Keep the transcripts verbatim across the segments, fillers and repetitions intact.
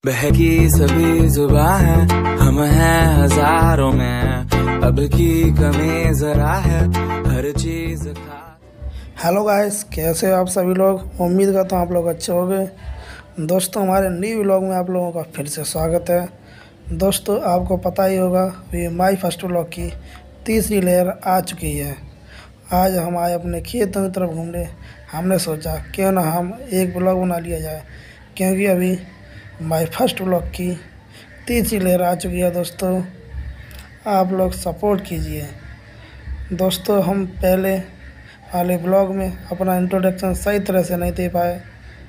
बहकी सभी जुबान है, हम हैं हजारों में, अब की कमी जरा है, हर चीज खा। हेलो गाइस, कैसे हो आप सभी लोग। उम्मीद करता हूँ आप लोग अच्छे होंगे। दोस्तों, हमारे न्यू व्लॉग में आप लोगों का फिर से स्वागत है। दोस्तों, आपको पता ही होगा कि माई फर्स्ट व्लॉग की तीसरी लेयर आ चुकी है। आज हम आए अपने खेतों की तरफ घूमने। हमने सोचा क्यों ना हम एक व्लॉग बना लिया जाए, क्योंकि अभी माई फर्स्ट व्लॉग की तीसरी लेयर आ चुकी है। दोस्तों, आप लोग सपोर्ट कीजिए। दोस्तों, हम पहले वाले ब्लॉग में अपना इंट्रोडक्शन सही तरह से नहीं दे पाए।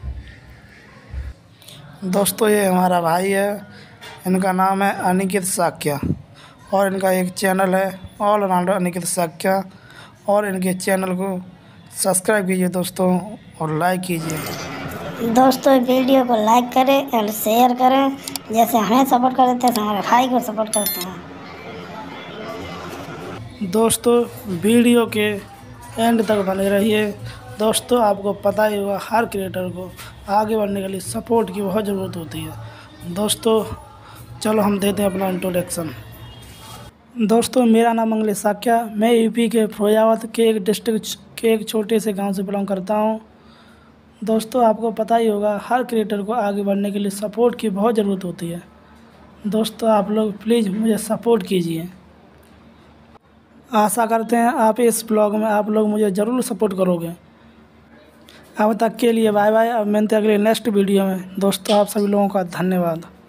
दोस्तों, ये हमारा भाई है, इनका नाम है अनिकेत साक्या और इनका एक चैनल है ऑलराउंडर अनिकेत साक्या, और इनके चैनल को सब्सक्राइब कीजिए दोस्तों और लाइक कीजिए। दोस्तों, वीडियो को लाइक करें और शेयर करें। जैसे हमें सपोर्ट करते हैं, हमारे भाई को सपोर्ट करते हैं। दोस्तों, वीडियो के एंड तक बने रहिए। दोस्तों, आपको पता ही होगा हर क्रिएटर को आगे बढ़ने के लिए सपोर्ट की बहुत ज़रूरत होती है। दोस्तों, चलो हम देते हैं अपना इंट्रोडक्शन। दोस्तों, मेरा नाम मंगलेश साक्या, मैं यूपी के फिरोजाबाद के एक डिस्ट्रिक्ट के एक छोटे से गांव से बिलोंग करता हूं। दोस्तों, आपको पता ही होगा हर क्रिएटर को आगे बढ़ने के लिए सपोर्ट की बहुत ज़रूरत होती है। दोस्तों, आप लोग प्लीज़ मुझे सपोर्ट कीजिए। आशा करते हैं आप इस ब्लॉग में आप लोग मुझे ज़रूर सपोर्ट करोगे। अब तक के लिए बाय बाय। अब मिलते हैं अगले नेक्स्ट वीडियो में। दोस्तों, आप सभी लोगों का धन्यवाद।